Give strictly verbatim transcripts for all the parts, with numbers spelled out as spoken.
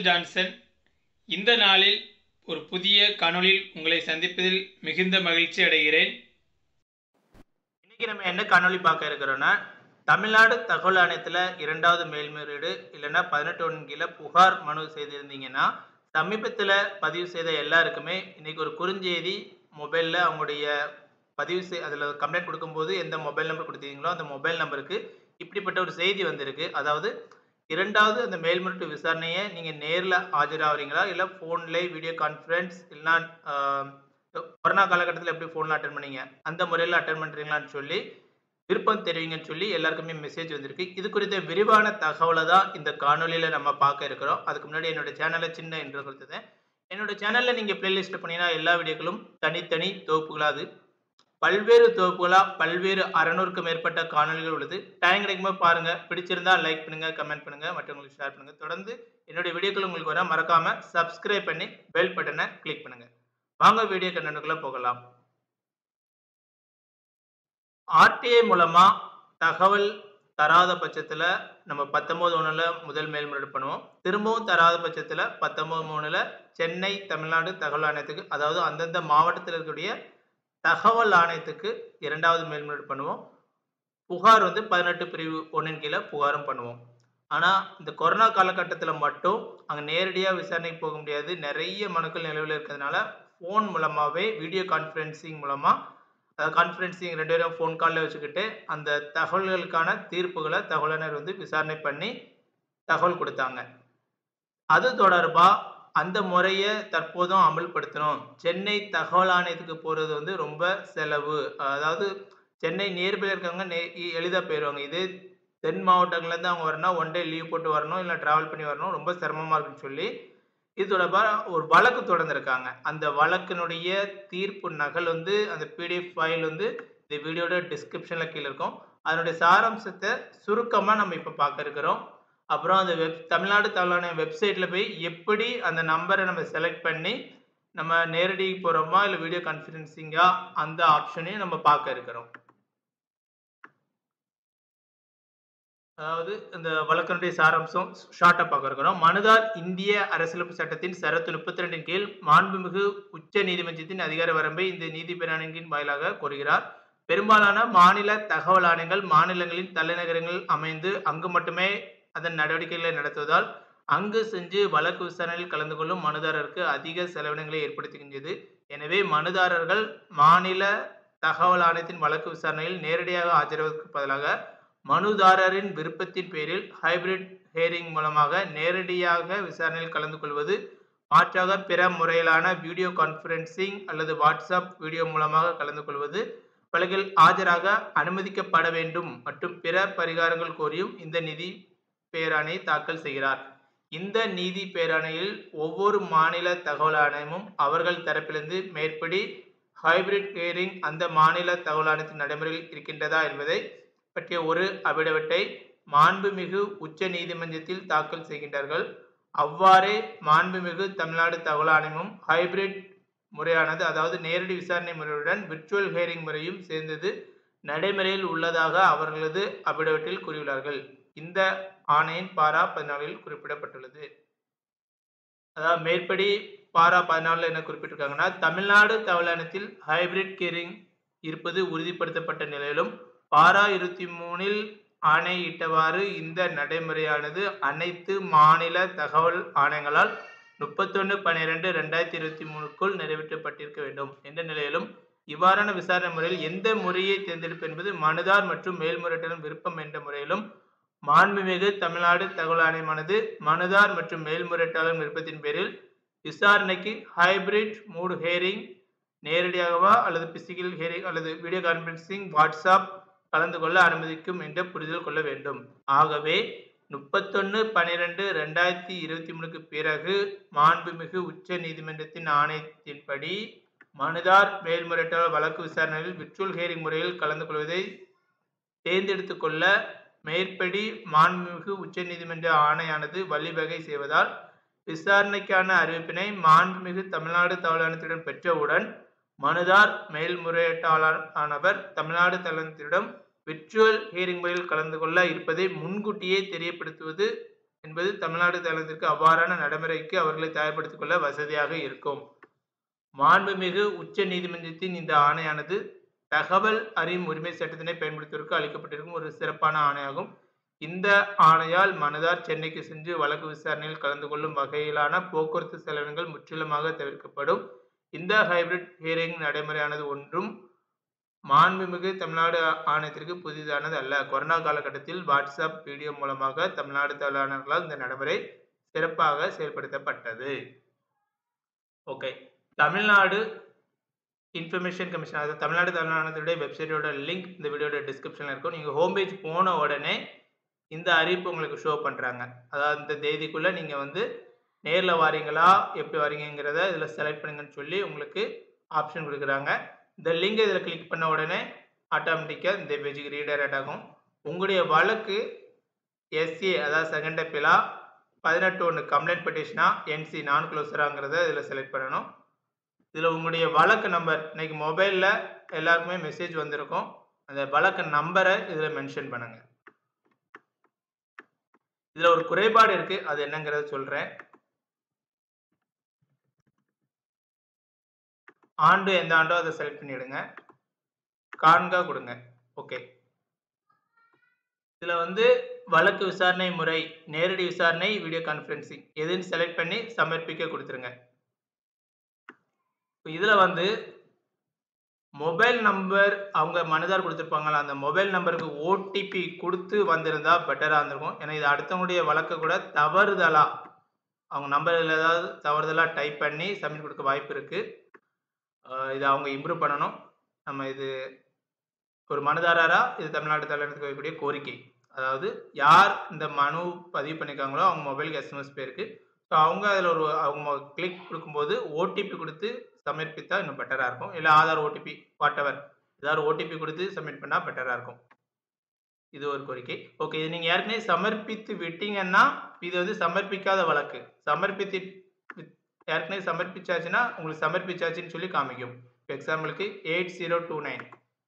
Michael Johnson. இந்த நாளில் ஒரு புதிய காணொளியில் உங்களை சந்திப்பதில் மிகுந்த மகிழ்ச்சி அடைகிறேன். இன்னைக்கு நம்ம என்ன காணொளி பார்க்க இருக்கிறோம்னா, தமிழ்நாடு தகவல் ஆணையத்தில் இரண்டாவது மேல்முறையீடு இல்லைன்னா பதினெட்டு ஒன்று கீழே புகார் மனு செய்திருந்தீங்கன்னா, சமீபத்தில் பதிவு செய்த எல்லாருக்குமே இன்னைக்கு ஒரு குறுஞ்செய்தி மொபைலில் அவங்களுடைய பதிவு செய் அதில் கம்ப்ளைண்ட் கொடுக்கும்போது எந்த மொபைல் நம்பர் கொடுத்தீங்களோ அந்த மொபைல் நம்பருக்கு இப்படிப்பட்ட ஒரு செய்தி வந்திருக்கு. அதாவது இரண்டாவது அந்த மேல்முறையீட்டு விசாரணையை நீங்கள் நேரில் ஆஜராகிறீங்களா, இல்லை ஃபோன்லேயே வீடியோ கான்ஃபரன்ஸ் இல்லைனா கொரோனா காலகட்டத்தில் எப்படி ஃபோனில் அட்டன் பண்ணீங்க அந்த முறையில் அட்டன் பண்ணுறீங்களான்னு சொல்லி விருப்பம் தெரிவிங்கன்னு சொல்லி எல்லாருக்குமே மெசேஜ் வந்திருக்கு. இது குறித்த விரிவான தகவலை தான் இந்த காணொலியில் நம்ம பார்க்க இருக்கிறோம். அதுக்கு முன்னாடி என்னோட சேனலை சின்ன இன்ட்ரோ கொடுத்தேன். என்னோட சேனலில் நீங்கள் பிளேலிஸ்ட் பண்ணிங்கன்னா எல்லா வீடியோக்களும் தனித்தனி தொகுப்புகளாது பல்வேறு தொகுப்புகளாக பல்வேறு அறநூறுக்கும் மேற்பட்ட காணொலிகள் உள்ளது. டைம் கிடைக்கும்போது பாருங்கள். பிடிச்சிருந்தா லைக் பண்ணுங்கள், கமெண்ட் பண்ணுங்கள், மற்றவங்களுக்கு ஷேர் பண்ணுங்கள். தொடர்ந்து என்னுடைய வீடியோக்கள் உங்களுக்கு வர மறக்காமல் சப்ஸ்கிரைப் பண்ணி பெல் பட்டனை கிளிக் பண்ணுங்கள். வாங்க வீடியோ கண்டென்ட்டுக்குள்ளே போகலாம். ஆர்டிஐ மூலமா தகவல் தராத பட்சத்தில் நம்ம பத்தொன்பது ஒன்றுல முதல் மேல்முறையீடு பண்ணுவோம். திரும்பவும் தராத பட்சத்தில் பத்தொன்பது மூணுல சென்னை தமிழ்நாடு தகவல் ஆணையத்துக்கு, அதாவது அந்தந்த மாவட்டத்தில் இருக்கக்கூடிய தகவல் ஆணையத்துக்கு இரண்டாவது மேல்முறையீடு பண்ணுவோம். புகார் வந்து பதினெட்டு பிரிவு ஒன்றின் கீழே புகாரும் பண்ணுவோம். ஆனால் இந்த கொரோனா காலகட்டத்தில் மட்டும் அங்கே நேரடியாக விசாரணைக்கு போக முடியாது. நிறைய மனுக்கள் நிலவில் இருக்கிறதுனால ஃபோன் மூலமாகவே வீடியோ கான்ஃபரன்சிங் மூலமாக, அதாவது கான்ஃபரன்சிங் ரெண்டு பேரும் ஃபோன் காலில் வச்சுக்கிட்டு அந்த தகவல்களுக்கான தீர்ப்புகளை தகவலர் வந்து விசாரணை பண்ணி தகவல் கொடுத்தாங்க. அது தொடர்பாக அந்த முறையை தற்போதும் அமல்படுத்தணும். சென்னை தகவல் ஆணையத்துக்கு போகிறது வந்து ரொம்ப செலவு. அதாவது சென்னை நியர்பையில் இருக்கவங்க நே எளிதாக போயிடுவாங்க. இது தென் மாவட்டங்கள்லேருந்து அவங்க வரணும், ஒன் டே லீவ் போட்டு வரணும், இல்லை ட்ராவல் பண்ணி வரணும், ரொம்ப சிரமமாக இருக்குன்னு சொல்லி இது தொடர்பாக ஒரு வழக்கு தொடர்ந்துருக்காங்க. அந்த வழக்கினுடைய தீர்ப்பு நகல் வந்து அந்த பிடிஎஃப் ஃபைல் வந்து இந்த வீடியோட டிஸ்கிரிப்ஷனில் கீழே இருக்கும். அதனுடைய சாராம்சத்தை சுருக்கமாக நம்ம இப்போ பார்க்க இருக்கிறோம். அப்புறம் அந்த வெப் தமிழ்நாடு தகவல் ஆணையம் வெப்சைட்டில் போய் எப்படி அந்த நம்பரை நம்ம செலக்ட் பண்ணி நம்ம நேரடி போகிறோமா இல்லை வீடியோ கான்ஃபரன்சிங்கா அந்த ஆப்ஷனையும் நம்ம பார்க்க இருக்கிறோம். அதாவது இந்த வழக்கினுடைய சாராம்சம் ஷார்ட்டாக பார்க்க இருக்கிறோம். மனுதார் இந்திய அரசியலமைப்பு சட்டத்தின் சரத்து முப்பத்தி ரெண்டின் கீழ் மாண்புமிகு உச்ச நீதிமன்றத்தின் அதிகார வரம்பை இந்த நீதி பேராணையின் வாயிலாக கோருகிறார். பெரும்பாலான மாநில தகவல் ஆணையங்கள் மாநிலங்களின் தலைநகரங்கள் அமைந்து அங்கு மட்டுமே அதன் நடவடிக்கைகளை நடத்துவதால் அங்கு சென்று வழக்கு விசாரணையில் கலந்து கொள்ளும் மனுதாரருக்கு அதிக செலவினங்களை ஏற்படுத்துகின்றது. எனவே மனுதாரர்கள் மாநில தகவல் ஆணையத்தின் வழக்கு விசாரணையில் நேரடியாக ஆஜராவதற்கு பதிலாக மனுதாரரின் விருப்பத்தின் பேரில் ஹைபிரிட் ஹியரிங் மூலமாக நேரடியாக விசாரணையில் கலந்து கொள்வது, மாற்றாக பிற முறையிலான வீடியோ கான்ஃபரன்சிங் அல்லது வாட்ஸ்அப் வீடியோ மூலமாக கலந்து கொள்வது வழக்கில் ஆஜராக அனுமதிக்கப்பட வேண்டும் மற்றும் பிற பரிகாரங்கள் கோரியும் இந்த நிதி பேராணை தாக்கல் செய்கிறார். இந்த நீதி பேராணையில் ஒவ்வொரு மாநில தகவல் ஆணையமும் அவர்கள் தரப்பிலிருந்து மேற்படி ஹைபிரிட் ஹியரிங் அந்த மாநில தகவல் ஆணையத்தின் நடைமுறையில் இருக்கின்றதா என்பதை பற்றிய ஒரு அபிடவிட்டை மாண்புமிகு உச்ச நீதிமன்றத்தில் தாக்கல் செய்கின்றார்கள். அவ்வாறே மாண்புமிகு தமிழ்நாடு தகவல் ஆணையமும் ஹைபிரிட் முறையானது, அதாவது நேரடி விசாரணை முறையுடன் விர்ச்சுவல் ஹியரிங் முறையும் சேர்ந்தது நடைமுறையில் உள்ளதாக அவர்களது அபிடவிட்டில் கூறியுள்ளார்கள். இந்த ஆணையின் பாரா பதினாலில் குறிப்பிடப்பட்டுள்ளது. அதாவது மேற்படி பாரா பதினாலில் என்ன குறிப்பிட்டிருக்காங்கன்னா, தமிழ்நாடு தகவல் ஆணையத்தில் ஹைபிரிட் ஹியரிங் இருப்பது உறுதிப்படுத்தப்பட்ட நிலையிலும் பாரா இருபத்தி மூணில் ஆணையிட்டவாறு இந்த நடைமுறையானது அனைத்து மாநில தகவல் ஆணையங்களால் முப்பத்தொன்று பன்னிரெண்டு ரெண்டாயிரத்தி இருபத்தி மூணுக்குள் நிறைவேற்றப்பட்டிருக்க வேண்டும் என்ற நிலையிலும் இவ்வாறான விசாரணை முறையில் எந்த முறையை தேர்ந்தெடுப்பு என்பது மனுதார் மற்றும் மேல்முறையீட்டாளர் விருப்பம் என்ற முறையிலும் மாண்புமிகு தமிழ்நாடு தகவல் ஆணையமானது மனுதார் மற்றும் மேல்முறையீட்டாளர் விருப்பத்தின் பேரில் விசாரணைக்கு ஹைபிரிட் மூட் ஹியரிங் நேரடியாகவா அல்லது பிசிக்கல் ஹியரிங் அல்லது வீடியோ கான்ஃபரன்சிங் வாட்ஸ்அப் கலந்து கொள்ள அனுமதிக்கும் என்ற புரிதல் கொள்ள வேண்டும். ஆகவே முப்பத்தொன்று பன்னிரெண்டு ரெண்டாயிரத்தி இருபத்தி மூணுக்கு பிறகு மாண்புமிகு உச்ச நீதிமன்றத்தின் ஆணையத்தின்படி மனுதார் மேல்முறையீட்டாளர் வழக்கு விசாரணையில் விர்ச்சுவல் ஹியரிங் முறையில் கலந்து கொள்வதை தேர்ந்தெடுத்து கொள்ள மேற்படி மாண்புமிகு உச்ச நீதிமன்ற ஆணையானது வழிவகை செய்வதால் விசாரணைக்கான அறிவிப்பினை மாண்புமிகு தமிழ்நாடு தகவல் ஆணையத்துடன் பெற்றவுடன் மனுதார் மேல்முறையீட்டாளர் ஆனவர் தமிழ்நாடு தகவல் விர்ச்சுவல் ஹியரிங் முறையில் கலந்து கொள்ள இருப்பதை முன்கூட்டியே தெரியப்படுத்துவது என்பது தமிழ்நாடு தலைநகரத்திற்கு அவ்வாறான நடைமுறைக்கு அவர்களை தயார்படுத்திக் கொள்ள வசதியாக இருக்கும். மாண்புமிகு உச்ச நீதிமன்றத்தின் இந்த ஆணையானது தகவல் அறியும் உரிமை சட்டத்தினை பயன்படுத்துவதற்கு அளிக்கப்பட்டிருக்கும் ஒரு சிறப்பான ஆணையாகும். இந்த ஆணையால் மனுதார் சென்னைக்கு சென்று வழக்கு விசாரணையில் கலந்து கொள்ளும் வகையிலான போக்குவரத்து செலவினங்கள் முற்றிலுமாக தவிர்க்கப்படும். இந்த ஹைபிரிட் ஹியரிங் நடைமுறையானது ஒன்றும் மாண்புமிகு தமிழ்நாடு ஆணையத்திற்கு புதிதானது அல்ல. கொரோனா காலகட்டத்தில் வாட்ஸ்அப் வீடியோ மூலமாக தமிழ்நாடு தலைநகரால் இந்த நடைமுறை சிறப்பாக செயல்படுத்தப்பட்டது. ஓகே, தமிழ்நாடு இன்ஃபர்மேஷன் கமிஷன், அதாவது தமிழ்நாடு தலைநகரத்துடைய வெப்சைட்டோட லிங்க் இந்த வீடியோட டிஸ்கிரிப்ஷன்ல இருக்கும். நீங்க ஹோம் பேஜ் போன உடனே இந்த அறிவிப்பு உங்களுக்கு ஷோ பண்றாங்க. அதாவது இந்த தேதிக்குள்ள நீங்க வந்து நேர்ல வாரீங்களா எப்படி வாரீங்கிறத இதுல செலக்ட் பண்ணுங்கன்னு சொல்லி உங்களுக்கு ஆப்ஷன் கொடுக்குறாங்க. இந்த லிங்கை இதில் கிளிக் பண்ண உடனே ஆட்டோமேட்டிக்காக இந்த பேஜுக்கு ரீடைரக்ட் ஆகும். உங்களுடைய வழக்கு எஸ்ஏ அதாவது செகண்ட் அப்பீலா, பதினெட்டு ஒன்று கம்ப்ளைண்ட் பெட்டிஷனா, என்சி நான் க்ளோஸராங்கிறத இதில் செலக்ட் பண்ணணும். இதில் உங்களுடைய வழக்கு நம்பர், இன்னைக்கு மொபைலில் எல்லாருக்குமே மெசேஜ் வந்திருக்கும், அந்த வழக்கு நம்பரை இதில் மென்ஷன் பண்ணுங்க. இதில் ஒரு குறைபாடு இருக்கு, அது என்னங்கிறத சொல்றேன். ஆண்டு எந்த ஆண்டோ அதை செலக்ட் பண்ணிடுங்க, காண்க கொடுங்க. ஓகே, இதுல வந்து வழக்கு விசாரணை முறை, நேரடி விசாரணை, வீடியோ கான்ஃபரன்சிங் எதுன்னு செலக்ட் பண்ணி சமர்ப்பிக்க கொடுத்துருங்க. இதுல வந்து மொபைல் நம்பர் அவங்க மனுதார் கொடுத்துருப்பாங்களா, அந்த மொபைல் நம்பருக்கு ஓடிபி கொடுத்து வந்திருந்தா பெட்டரா இருந்திருக்கும். ஏன்னா இது அடுத்தவங்களுடைய வழக்கு கூட தவறுதலா அவங்க நம்பர்ல ஏதாவது தவறுதலா டைப் பண்ணி சப்மிட் கொடுக்க வாய்ப்பு இருக்கு. இதை அவங்க இம்ப்ரூவ் பண்ணணும். நம்ம இது ஒரு மனுதாரரா இது தமிழ்நாடு தலைநகரத்துக்கு வைக்கக்கூடிய கோரிக்கை. அதாவது யார் இந்த மனு பதிவு பண்ணியிருக்காங்களோ அவங்க மொபைலுக்கு எஸ்எம்எஸ் போயிருக்கு. ஸோ அவங்க அதில் ஒரு அவங்க கிளிக் கொடுக்கும்போது ஓடிபி கொடுத்து சமர்ப்பித்தா இன்னும் பெட்டராக இருக்கும். இல்லை ஆதார் ஓடிபி வாட் எவர் ஏதாவது ஓடிபி கொடுத்து சப்மிட் பண்ணால் பெட்டராக இருக்கும். இது ஒரு கோரிக்கை. ஓகே, இது நீங்கள் ஏற்கனவே சமர்ப்பித்து விட்டீங்கன்னா இது வந்து சமர்ப்பிக்காத வழக்கு. சமர்ப்பித்து ஏற்கனவே சமர்ப்பிச்சாச்சுன்னா உங்களுக்கு சமர்ப்பிச்சாச்சுன்னு சொல்லி காமிக்கும். எக்ஸாம்பிளுக்கு எயிட் ஜீரோ டூ நைன்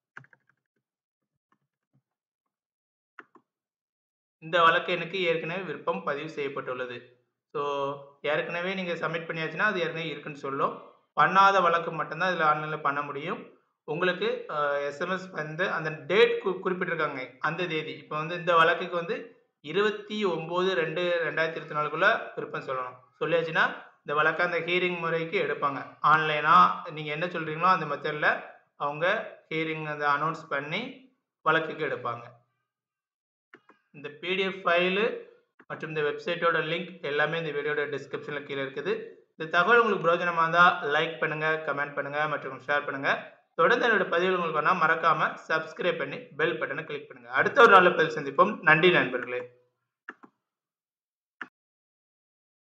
இந்த வழக்கு எனக்கு ஏற்கனவே விருப்பம் பதிவு செய்யப்பட்டுள்ளது. ஸோ ஏற்கனவே நீங்கள் சப்மிட் பண்ணியாச்சுன்னா அது ஏற்கனவே இருக்குன்னு சொல்லும். பண்ணாத வழக்கு மட்டும்தான் இதில் ஆன்லைனில் பண்ண முடியும். உங்களுக்கு எஸ்எம்எஸ் வந்து அந்த டேட் கு குறிப்பிட்டிருக்காங்க, அந்த தேதி. இப்போ வந்து இந்த வழக்குக்கு வந்து இருபத்தி ஒம்பது ரெண்டு ரெண்டாயிரத்தி இருபத்தி நாலுக்குள்ளே விருப்பம் சொல்லணும். சொல்லியாச்சுன்னா இந்த வழக்கை அந்த ஹியரிங் முறைக்கு எடுப்பாங்க. ஆன்லைனாக நீங்கள் என்ன சொல்கிறீங்களோ அந்த மெத்தடில் அவங்க ஹியரிங் அதை அனௌன்ஸ் பண்ணி வழக்குக்கு எடுப்பாங்க. இந்த பிடிஎஃப் ஃபைலு மற்றும் இந்த வெப்சைட்டோட லிங்க் எல்லாமே இந்த வீடியோட டிஸ்கிரிப்ஷனில் கீழே இருக்குது. இந்த தகவல் உங்களுக்கு பிரயோஜனமாக இருந்தால் லைக் பண்ணுங்கள், கமெண்ட் பண்ணுங்கள் மற்றும் ஷேர் பண்ணுங்கள். தொடர்ந்து என்னோட பதிவுகள் உங்களுக்கு வேணால் மறக்காமல் சப்ஸ்கிரைப் பண்ணி பெல் பட்டனை கிளிக் பண்ணுங்கள். அடுத்த ஒரு நல்ல பதில் சந்திப்போம். நன்றி நண்பர்களே.